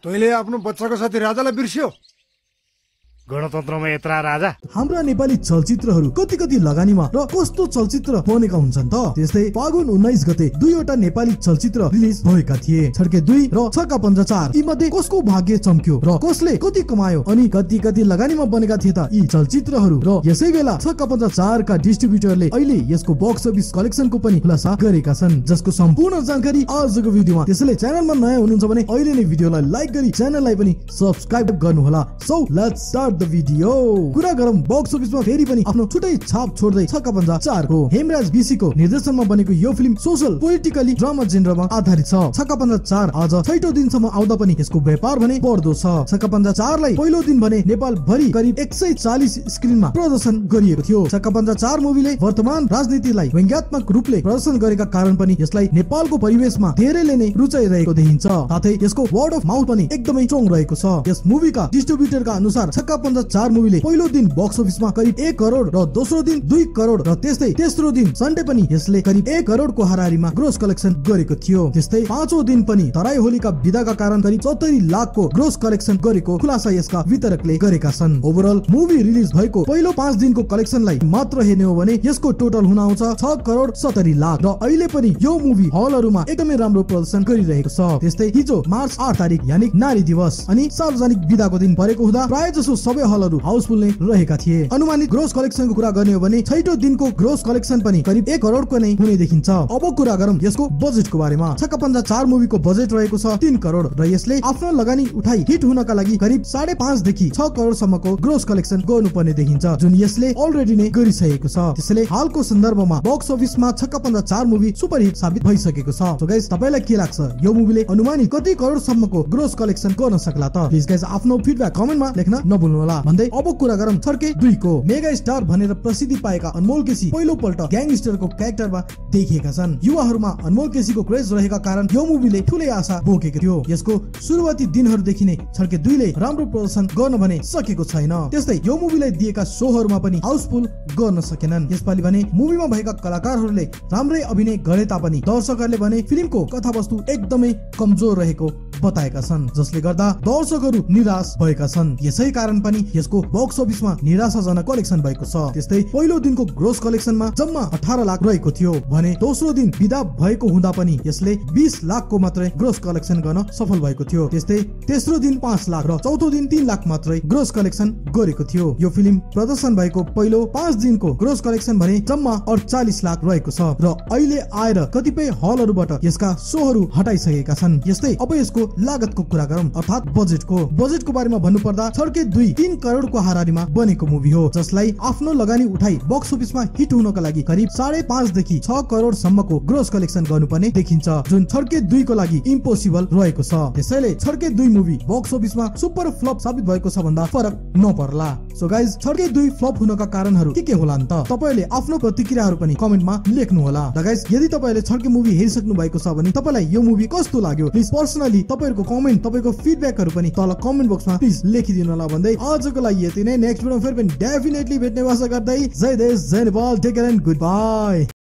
तैँले आफ्नो बच्चाको साथी राजालाई बिर्स्यौ। गणतन्त्रमा यत्रा राजा। हाम्रा नेपाली चलचित्रहरू कति कति लगानीमा र कस्तो चलचित्र बनेका हुन्छन् त। त्यस्तै फागुन 19 गते दुईवटा नेपाली चलचित्र रिलिज भएका थिए। छड्के 2 र छक्का पञ्जा 4। यी मध्ये कसको भाग्य चम्क्यो र कसले कति कमायो अनि कति कति लगानीमा बनेका थिए त यी चलचित्रहरू। र यसै बेला छक्का पञ्जा 4 का डिस्ट्रिब्युटरले अहिले यसको बक्स अफिस कलेक्सनको पनि खुलासा गरेका छन्, जसको सम्पूर्ण जानकारी आजको भिडियोमा। त्यसैले च्यानलमा नयाँ हुनुहुन्छ भने अहिले नै भिडियोलाई लाइक गरी च्यानललाई पनि सब्स्क्राइब गर्नुहोला। So let's start the video. कुरा गरौँ बक्स अफिसमा फेरि पनि आफ्नो छुट्टै छाप छोड्दै छक्का पञ्जा 4 को। हेमराज बीसी को निर्देशनमा बनेको यो फिल्म सोशल पोलिटिकली ड्रामा जेनरमा आधारित छ। छक्का पञ्जा 4 आज 6औं दिनसम्म आउँदा पनि यसको व्यापार भने बढ्दो छ। छक्का पञ्जा 4 लाई पहिलो दिन भने नेपाल भरि करिब 140 स्क्रिनमा प्रदर्शन गरिएको थियो। छक्का पञ्जा 4 मुभीले वर्तमान राजनीतिलाई व्यङ्ग्यात्मक रूपले प्रदर्शन गरेका कारण पनि यसलाई नेपालको परिवेशमा धेरैले नै रुचाइरहेको देखिन्छ। साथै यसको वर्ड अफ माउथ पनि एकदमै स्ट्रङ रहेको छ। यस मुभीका डिस्ट्रिब्युटरका अनुसार छक्का पञ्जा 4 मुभीले पहिलो दिन बक्स अफिसमा करिब 1 करोड र दोस्रो दिन 2 करोड र त्यस्तै तेस्रो दिन सन्डे पनि यसले करिब 1 करोडको हाराहारीमा ग्रोस कलेक्सन गरेको थियो। त्यस्तै पाँचौं दिन पनि तराई होलीका बिदाका कारण करिब 70 लाखको ग्रोस कलेक्सन गरेको खुलासा यसका वितरकले गरेका छन्। ओभरअल मुभी रिलिज भएको पहिलो 5 दिनको कलेक्सनलाई मात्र हेर्ने हो भने यसको टोटल हुन आउँछ 6 करोड 70 लाख र अहिले पनि यो मुभी हलहरुमा एकदमै राम्रो प्रदर्शन गरिरहेको छ। त्यस्तै हिजो मार्च 8 तारिक यानी नारी दिवस अनि सार्वजनिक बिदाको दिन परेको हुँदा प्राय जसो सबै हलहरु हाउसफुल नै रहेका थिए। अनुमानित ग्रोस कलेक्सनको कुरा गर्ने हो भने 6औं दिनको ग्रोस कलेक्सन पनि करिब 1 करोडको नै हुने देखिन्छ। अब कुरा गरौँ यसको बजेटको बारेमा। छक्का पञ्जा 4 मुभीको बजेट रहेको छ 3 करोड र यसले आफ्नो लगानी उठाई हिट हुनका लागि करिब 5.5 देखि 6 करोड सम्मको ग्रोस कलेक्सन गर्नुपर्ने देखिन्छ, जुन यसले अलरेडी नै गरिसकेको छ। त्यसैले हालको सन्दर्भमा बक्स अफिसमा छक्का पञ्जा 4 मुभी सुपर हिट साबित भइसकेको छ। सो गाइस तपाईलाई के लाग्छ यो मुभीले अनुमानित कति करोड सम्मको ग्रोस कलेक्सन गर्न सक्ला त? प्लिज गाइस आफ्नो फिडब्याक कमेन्टमा लेख्न नभुल्नु होला। भन्दै अब कुरा गरौँ छड्के 2 को। मेगा स्टार भनेर प्रसिद्धि पाएका अनमोल केसी पहिलो पल्ट ग्याङस्टरको क्यारेक्टरमा देखिएका छन्। युवाहरूमा अनमोल केसीको क्रेज रहेका कारण यो मुभीले ठूलै आशा बोकेको थियो। यसको सुरुवाती दिनहरूदेखि नै छड्के 2 ले राम्रो प्रदर्शन गर्न भने सकेको छैन। त्यस्तै यो मुभीलाई दिएका शोहरूमा पनि हाउसफुल गर्न सकेनन्। यसपालि भने मुभीमा भएका कलाकारहरूले राम्रै अभिनय गरे तापनि दर्शकहरूले भने फिल्मको कथावस्तु एकदमै कमजोर रहेको बताएका छन्, जसले गर्दा दर्शकहरू निराश भएका छन्। यसै कारण पनि यसको बक्स अफिसमा निराशाजनक कलेक्सन भएको छ। त्यस्तै पहिलो दिनको ग्रोस कलेक्सनमा जम्मा 18 लाख रहेको थियो भने दोस्रो दिन बिदा भएको हुँदा पनि यसले 20 लाखको मात्रै ग्रोस कलेक्सन गर्न सफल भएको थियो। त्यस्तै तेस्रो दिन 5 लाख र चौथो दिन 3 लाख मात्रै ग्रोस कलेक्सन गरेको थियो। यो फिल्म प्रदर्शन भएको पहिलो 5 दिनको ग्रोस कलेक्सन भने जम्मा 48 लाख रहेको छ र अहिले आएर कतिपय हलहरूबाट यसका शोहरू हटाइसकेका छन्। यस्तै अब यसको लागतको कुरा गरौँ अर्थात बजेटको बारेमा भन्नुपर्दा छड्के 2 3 करोडको हाराहारीमा बनेको मुभी हो, जसलाई आफ्नो लगानी उठाई बक्स अफिसमा हिट हुनका लागि करिब 5.5 देखि 6 करोड सम्मको ग्रोस कलेक्सन गर्नुपर्ने देखिन्छ, जुन छड्के 2 को लागि इम्पोसिबल रहेको छ। त्यसैले छड्के 2 मुभी बक्स अफिसमा सुपर फ्लप साबित भएको छ भन्दा फरक नपर्ला। सो गाइज छड्के 2 फ्लप हुनका कारणहरू के होला नि त? तपाईले आफ्नो प्रतिक्रियाहरू पनि कमेन्टमा लेख्नु होला। र गाइज यदि तपाईले छड्के मुभी हेरिसक्नु भएको छ भने तपाईलाई यो मुभी कस्तो लाग्यो प्लिज पर्सनली तपाईहरुको कमेन्ट तपाईको फिडब्याकहरू पनि तल कमेन्ट बक्समा प्लिज लेखिदिनु होला। भन्दै आजको लागि यति नै। नेक्स्ट भिडियोमा फेरि पनि डेफिनेटली भेट्ने आशा गर्दै जय देश जय Nepal, take care and good by.